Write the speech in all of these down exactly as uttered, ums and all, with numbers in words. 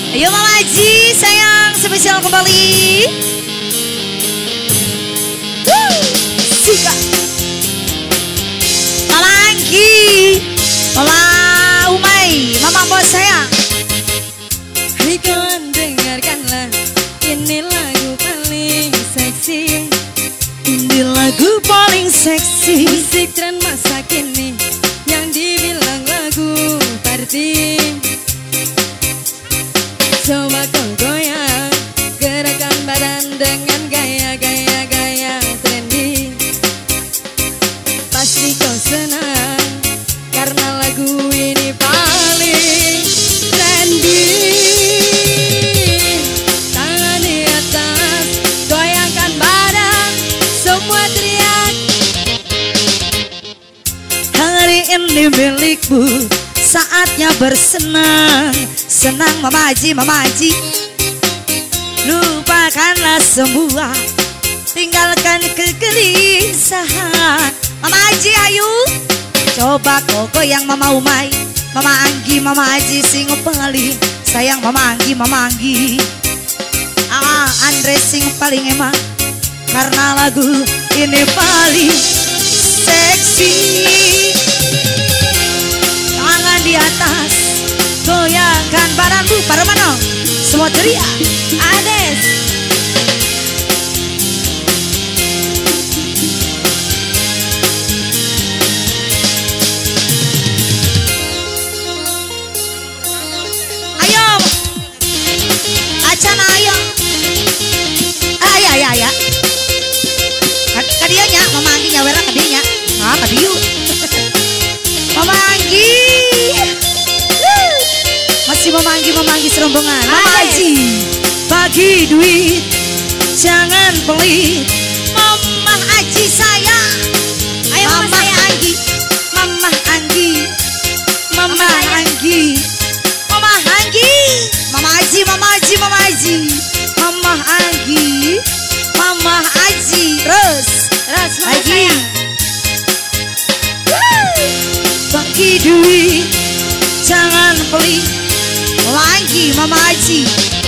Ayo Mama Haji sayang, spesial kembali. Woo. Sika. Mama Anggi, Mama Umay, Mama Bos sayang. Hai kawan dengarkanlah, ini lagu paling seksi. Ini lagu paling seksi. Musik tren masa kini yang dibilang lagu party. Coba kau goyang, gerakan badan dengan gaya-gaya gaya trendy. Pasti kau senang karena lagu ini paling trendy. Tangan di atas, goyangkan badan, semua teriak. Hari ini milikmu, saatnya bersenang. Senang Mama Haji, Mama Haji. Lupakanlah semua, tinggalkan kegelisahan. Mama Haji ayo, coba kau goyang Mama Umay, Mama Anggi, Mama Haji sing paling sayang. Mama Anggi, Mama Anggi. Ah, Andre sing paling emang karena lagu ini paling seksi. Tangan di atas, goyangkan badanmu, para mana? Semua teriak. Ades. Ayo, Acana ayo. Ayah, ayah, ayah. Kadianya, Mama Anggi nyawera kadinya. Ah, kadiu. Mama Anggi. Masih Mama Anggi, Mama Anggi serombongan. Mama Haji, bagi duit, jangan pelit. Mama Haji sayang. Ayo Mama Mama Anggi, Mama Anggi, Mama Anggi, Mama Anggi, Mama Haji, Mama Haji, Mama Haji, Mama Anggi, Mama Haji, terus, Terus Mama Haji. sayang. Bagi duit, jangan pelit. Mama Anggi, Mama Haji.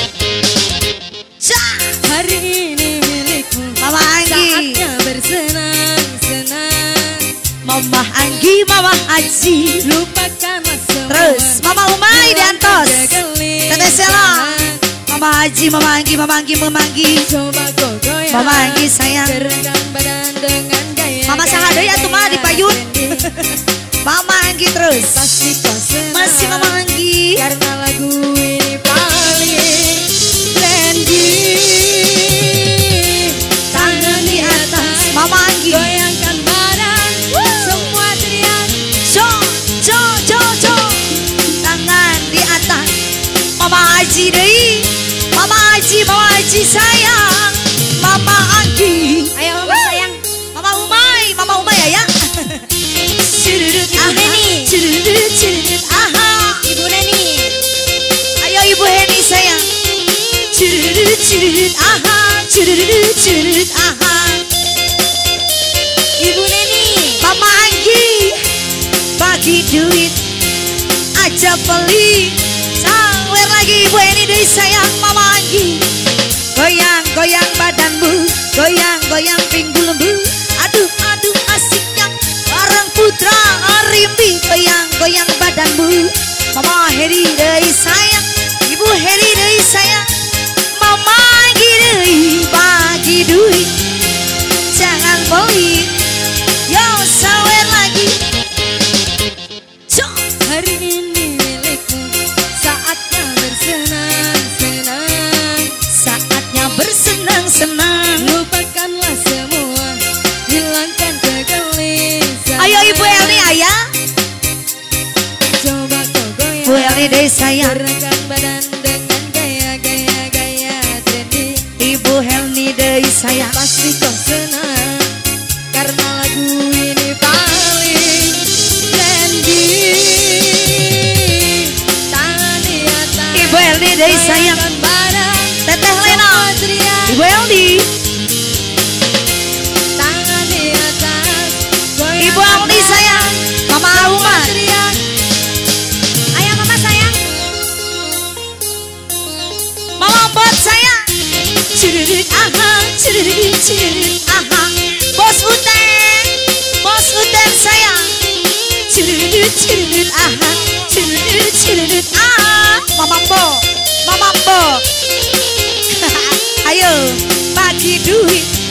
Cah. Hari ini milikmu, Mama Anggi, saatnya bersenang-senang. Mama Anggi, Mama Haji. Lupakanlah semua, Terus Mama Umay di Antos, kegelisahan. Teteh Sela, Mama Haji, Mama Anggi, Mama Anggi, Mama Anggi. Coba kau goyang, Mama Anggi sayang. gerakan badan dengan gaya. Mama Sahada ya tuh mah di payun. Mama Anggi terus. Pasti kau senang Masih Mama Anggi. karena lagu ini paling trendy. Tangan di atas, Mama Anggi. goyangkan badan, semua teriak. Jo, jo, jo, jo. Tangan di atas. Mama Haji deh. Mama Haji, Mama Haji sayang. Mama Anggi. Ayo Mama sayang. Mama Umay, Mama Umay ya. Curudut, Ibu Neni. curudut, curudut, aha. Ibu Neni. Ayo Ibu Heni sayang. Curudut, curudut, aha. Curudut, curudut, aha. Ibu Neni. Mama Anggi, bagi duit aja pelit. Sawer lagi Ibu Heni deh sayang. Mama Anggi, goyang, goyang badanmu, goyang, goyang pinggul lembu. Aduh, aduh asiknya bareng Putra Arimbi. Goyang, goyang badanmu. Mama Heri deh sayang, Ibu Heri deh sayang. Mama Anggi deh bagi duit, jangan pelit. Yo sawer lagi. Cok. Hari ini milikmu, saatnya bersenang-senang. Saatnya bersenang-senang. Lupakanlah semua, hilangkan kegelisahan. Ayo Ibu Elni ayah. Coba kau goyang, Bu Elni deh sayang. gerakan badan dengan gaya-gaya gaya trendy. Ibu Helni deh sayang. Pasti kau senang karena lagu ini paling trendy. Tangan di atas, Ibu Elni deh sayang. goyangkan badan, Teteh Lena. semua teriak. Ibu Elni. Tangan di atas, goyangkan Ibu Elni sayang. Mama Uma. teriak. Ayo Mama sayang. Curut curut aha. Bos Uten, Bos Uten sayang. Curut curut aha. Curut curut aha. Mamambo, mamambo. Ayo bagi duit.